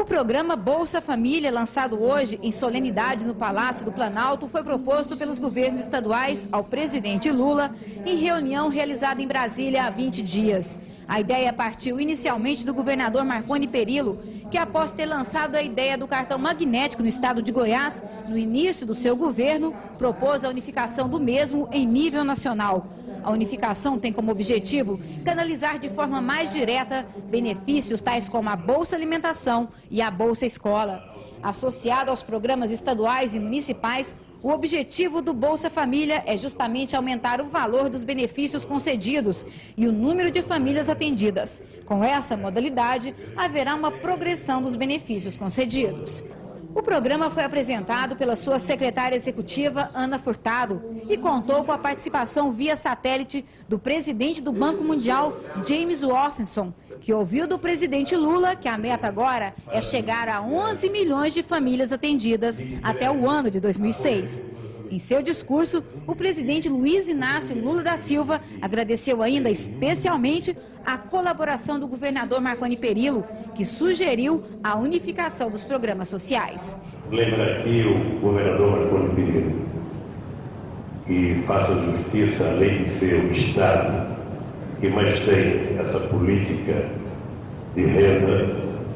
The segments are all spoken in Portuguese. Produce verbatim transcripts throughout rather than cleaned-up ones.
O programa Bolsa Família, lançado hoje em solenidade no Palácio do Planalto, foi proposto pelos governos estaduais ao presidente Lula em reunião realizada em Brasília há vinte dias. A ideia partiu inicialmente do governador Marconi Perillo, que após ter lançado a ideia do cartão magnético no estado de Goiás, no início do seu governo, propôs a unificação do mesmo em nível nacional. A unificação tem como objetivo canalizar de forma mais direta benefícios tais como a Bolsa Alimentação e a Bolsa Escola. Associado aos programas estaduais e municipais, o objetivo do Bolsa Família é justamente aumentar o valor dos benefícios concedidos e o número de famílias atendidas. Com essa modalidade, haverá uma progressão dos benefícios concedidos. O programa foi apresentado pela sua secretária executiva, Ana Furtado, e contou com a participação via satélite do presidente do Banco Mundial, James Wolfensohn, que ouviu do presidente Lula que a meta agora é chegar a onze milhões de famílias atendidas até o ano de dois mil e seis. Em seu discurso, o presidente Luiz Inácio Lula da Silva agradeceu ainda especialmente a colaboração do governador Marconi Perillo, que sugeriu a unificação dos programas sociais. Lembra aqui o governador Marconi Perillo, que faça justiça, além de ser o Estado que mais tem essa política de renda,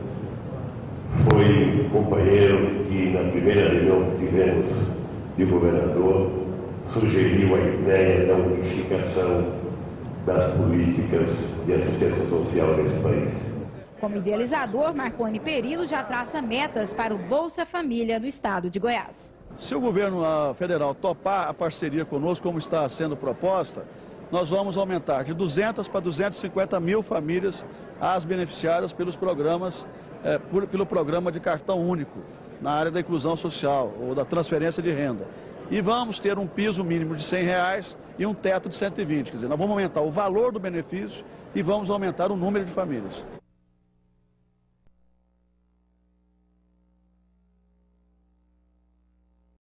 foi um companheiro que na primeira reunião que tivemos de governador, sugeriu a ideia da unificação das políticas de assistência social nesse país. Como idealizador, Marconi Perillo já traça metas para o Bolsa Família no estado de Goiás. Se o governo federal topar a parceria conosco, como está sendo proposta, nós vamos aumentar de duzentas para duzentas e cinquenta mil famílias as beneficiadas pelos programas, é, por, pelo programa de cartão único, na área da inclusão social ou da transferência de renda. E vamos ter um piso mínimo de cem reais e um teto de cento e vinte. Quer dizer, nós vamos aumentar o valor do benefício e vamos aumentar o número de famílias.